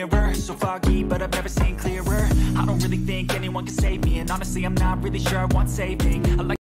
mirror, so foggy, but I've never seen clearer. I don't really think anyone can save me, and honestly I'm not really sure I want saving. I like